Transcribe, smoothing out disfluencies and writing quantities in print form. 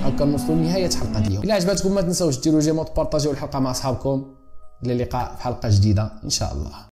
هكا نوصلوا لنهايه الحلقه اليوم. الا عجبتكم ما تنساوش ديروا جيم وتبارطاجيو الحلقه مع اصحابكم. الى اللقاء في حلقه جديده ان شاء الله.